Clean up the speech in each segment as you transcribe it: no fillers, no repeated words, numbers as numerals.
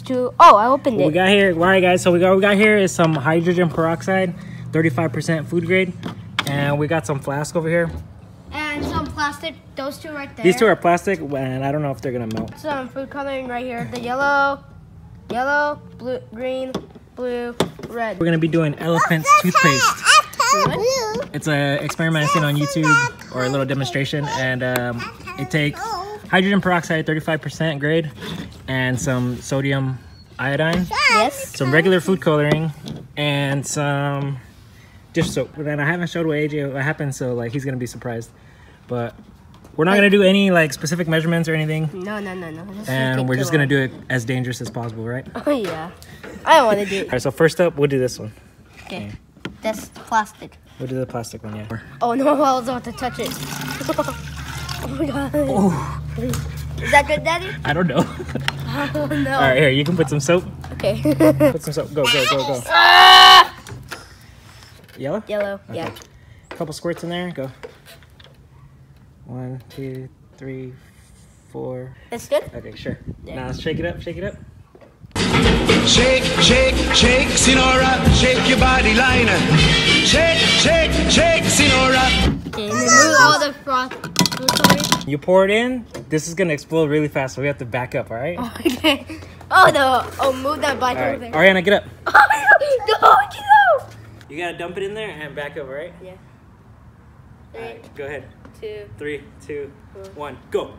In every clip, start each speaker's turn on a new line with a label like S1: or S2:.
S1: to. Oh, I opened it.
S2: We got here. All right, guys. So we got here is some hydrogen peroxide, 35% food grade, and we got some flask over here.
S1: And some plastic. Those two right there.
S2: These two are plastic, and I don't know if they're gonna melt.
S1: Some food coloring right here. The yellow, blue, green, blue, red.
S2: We're gonna be doing elephant's toothpaste. It's a experiment I seen on YouTube, or a little demonstration, and it takes hydrogen peroxide, 35% grade, and some sodium iodine,
S1: Yes.
S2: some regular food coloring, and some dish soap. And I haven't showed AJ what happened, so like he's gonna be surprised. But we're not gonna do any like specific measurements or anything.
S1: No.
S2: And we're just gonna do it as dangerous as possible, right?
S1: Oh yeah. I don't want to do it.
S2: All right. So first up, we'll do this one.
S1: Okay. That's plastic.
S2: We'll do the plastic one, yeah.
S1: Oh no, I was about to touch it. Oh my god.
S2: Oh.
S1: Is that good, Daddy?
S2: I don't know.
S1: Oh no.
S2: All right, here, you can put some soap.
S1: Okay.
S2: Put some soap. Go. Yellow?
S1: Yellow,
S2: Okay.
S1: yeah.
S2: A couple squirts in there. Go. 1, 2, 3, 4.
S1: That's good?
S2: Okay, sure.
S1: Yeah.
S2: Now shake it up.
S3: Shake, Sinora, shake your body liner. Shake, Sinora.
S1: Okay, and then move all the froth.
S2: You pour it in. This is gonna explode really fast, so we have to back up. All right.
S1: Okay. Oh no. Oh, move that bike
S2: All
S1: over
S2: right.
S1: there.
S2: Ariana, get up.
S1: Oh no, get out.
S2: You gotta dump it in there and back up. All right.
S1: Yeah.
S2: All right. Go ahead.
S1: 2.
S2: 3, 2, 1, go.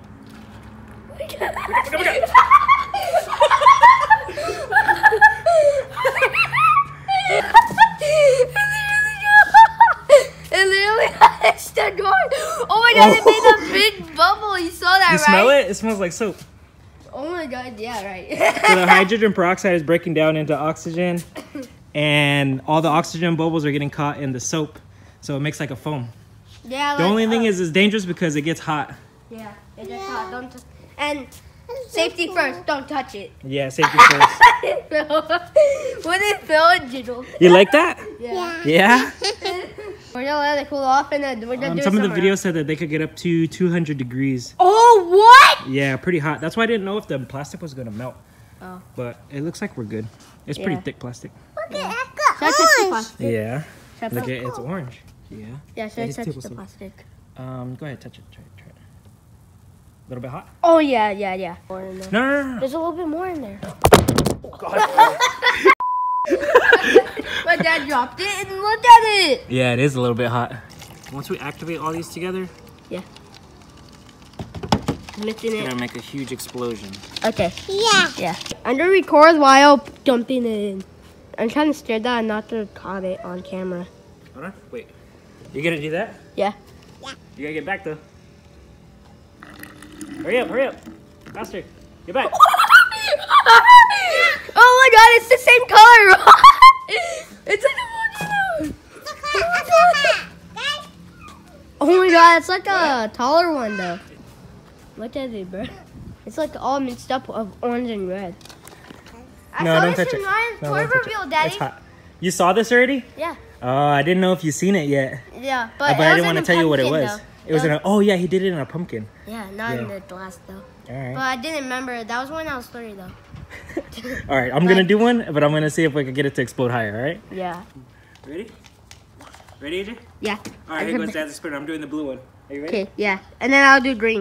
S1: It literally started going. Oh my god, it made a big bubble. You saw that,
S2: You
S1: right?
S2: smell it? It smells like soap.
S1: Oh my god, yeah, right.
S2: So the hydrogen peroxide is breaking down into oxygen, and all the oxygen bubbles are getting caught in the soap, so it makes like a foam.
S1: Yeah.
S2: The only thing is it's dangerous because it gets hot.
S1: Yeah, it gets hot. Don't and safety first. Don't touch it.
S2: Yeah, safety first.
S1: When it fell, it jiggled.
S2: You like that?
S1: Yeah.
S2: Yeah?
S1: We're gonna let it cool off, and then we're gonna do
S2: Some of the
S1: somewhere
S2: videos said that they could get up to 200 degrees.
S1: Oh, what?
S2: Yeah, pretty hot. That's why I didn't know if the plastic was gonna melt.
S1: Oh.
S2: But it looks like we're good. It's pretty thick plastic.
S1: Should I touch the plastic?
S2: Yeah.
S1: Should I
S2: Look,
S1: put-
S2: it's orange. Yeah.
S1: Yeah, should I
S2: it's
S1: touch
S2: table
S1: the
S2: soap.
S1: plastic?
S2: Go ahead, touch it. Try it. A little bit hot?
S1: Oh, yeah. More in there.
S2: No.
S1: There's a little bit more in there.
S2: God.
S1: My dad dropped it and look at it.
S2: Yeah, it is a little bit hot. Once we activate all these together,
S1: Yeah. Mixing
S2: it's
S1: it.
S2: gonna make a huge explosion.
S1: Okay. Yeah. I'm gonna record while dumping it in. I'm kind of scared that I'm not to caught it on camera.
S2: Hold on, wait. You gonna do that?
S1: Yeah.
S2: You gotta get back though. Hurry up. Faster. Get back.
S1: Oh my god, it's the same color. It's like a Oh my god, it's like a taller one though. Look at it, bro. It's like all mixed up of orange and red.
S2: No, don't touch it.
S1: No,
S2: don't touch it.
S1: Daddy.
S2: It's hot. You saw this already?
S1: Yeah.
S2: Oh, I didn't know if you seen it yet.
S1: Yeah,
S2: But I didn't want to tell you what it was. It was in a, oh yeah, he did it in a pumpkin.
S1: Yeah, not in the glass though.
S2: Alright.
S1: But I didn't remember. That was when I was 3 though.
S2: Alright, I'm gonna do one, but I'm gonna see if we can get it to explode higher, alright?
S1: Yeah.
S2: Ready? Ready, AJ?
S1: Yeah.
S2: Alright, here goes Dad's spinner. I'm doing the blue one. Are you ready?
S1: Okay, yeah. And then I'll do green.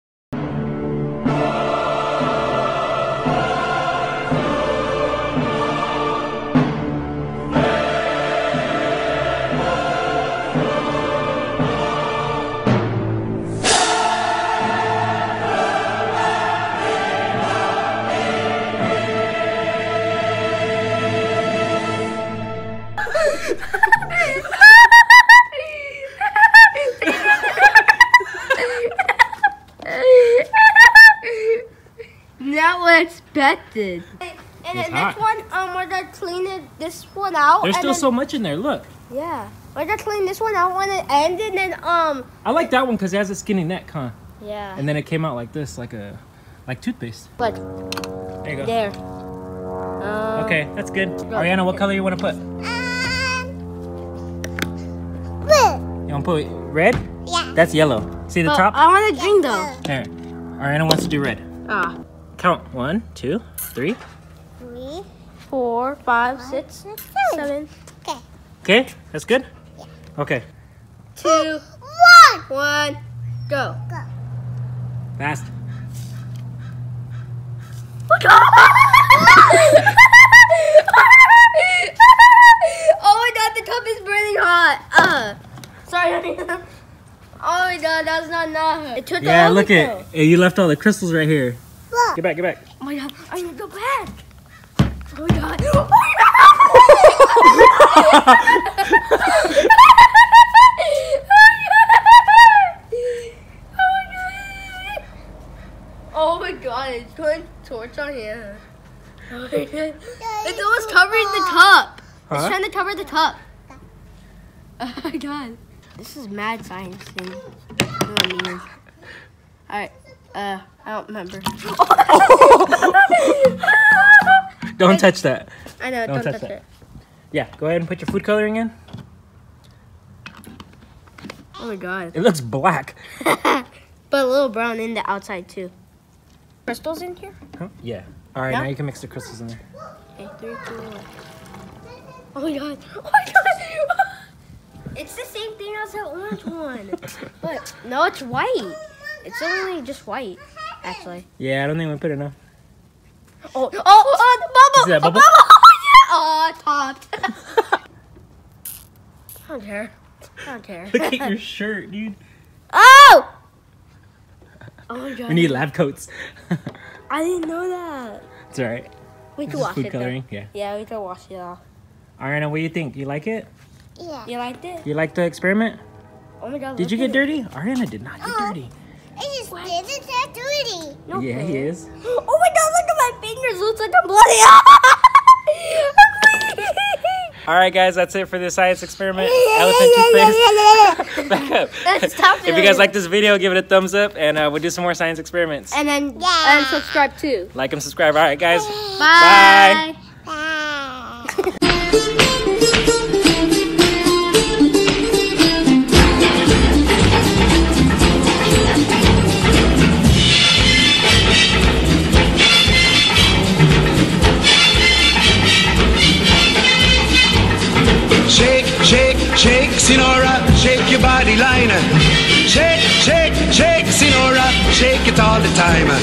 S1: Not what I expected. And
S2: It's
S1: the next
S2: hot.
S1: one, we're gonna clean this one out.
S2: There's
S1: and
S2: still
S1: then,
S2: so much in there, look.
S1: Yeah. We're gonna clean this one out when it ends, and then
S2: I like that one because it has a skinny neck, huh?
S1: yeah.
S2: And then it came out like this, like toothpaste.
S1: Like
S2: There you go.
S1: there.
S2: Okay, that's good. Ariana, what color you want to put? You want to put red? Yeah. That's yellow. See the top?
S1: I want a green though.
S2: There. Ariana wants to do red.
S1: Ah.
S2: Count. 1, 2, 3.
S1: 3, 4, 5, 6, 7.
S4: Okay.
S2: Okay, that's good?
S4: Yeah.
S2: Okay.
S1: 2, 1, go.
S2: Fast.
S1: Oh my god, the cup is burning hot. Sorry, honey. Oh my god, that's not enough. It took
S2: Yeah,
S1: all
S2: look
S1: of it,
S2: at you left all the crystals right here.
S4: Look.
S2: Get back, get back.
S1: Oh my god, I need to go back. Oh my god. Oh my god, it's going torch on here. Oh my god. It's almost covering the cup. It's
S2: Huh?
S1: trying to cover the cup. Oh my god. This is mad science thing. Alright, I don't remember.
S2: Don't touch that.
S1: I know, don't touch it.
S2: Yeah, go ahead and put your food coloring in.
S1: Oh my god.
S2: It looks black.
S1: But a little brown in the outside too. Crystals in here?
S2: Huh? Yeah. All right,
S1: Yeah?
S2: now you can mix the crystals in there.
S1: Okay, 3, 2, 1. Oh my god. Oh my god. It's the same thing as the orange one. But no, it's white. It's only just white, actually.
S2: Yeah, I don't think we put enough.
S1: Oh, the bubble.
S2: Is that
S1: The
S2: bubble?
S1: Oh, yeah. Oh, topped. I don't care. I don't care.
S2: Look at your shirt, dude.
S1: Oh! Oh my god.
S2: We need lab coats.
S1: I didn't know that.
S2: It's all right.
S1: We
S2: This
S1: can
S2: is
S1: wash
S2: food
S1: it
S2: coloring.
S1: though.
S2: Yeah.
S1: Yeah, we can wash it off.
S2: Ariana, what do you think? You like it?
S4: Yeah.
S1: You liked it?
S2: You like the experiment?
S1: Oh my god.
S2: Did you
S1: look
S2: get
S1: at it.
S2: dirty? Ariana did not get dirty.
S4: It just didn't that dirty.
S1: No
S2: Yeah, he
S1: way.
S2: is.
S1: Oh my god, look at my fingers. Looks like I'm bloody. I'm bleeding.
S2: All right, guys, that's it for this science experiment. Elephant toothpaste. Back up.
S1: Stop
S2: If you guys like this video, give it a thumbs up, and we'll do some more science experiments.
S1: And then
S4: Yeah.
S1: and subscribe too.
S2: Like and subscribe. All right, guys.
S1: Bye.
S4: Bye.
S3: Shake, shake, shake, Sinora, shake your body liner. Shake, shake, shake, Sinora, shake it all the time.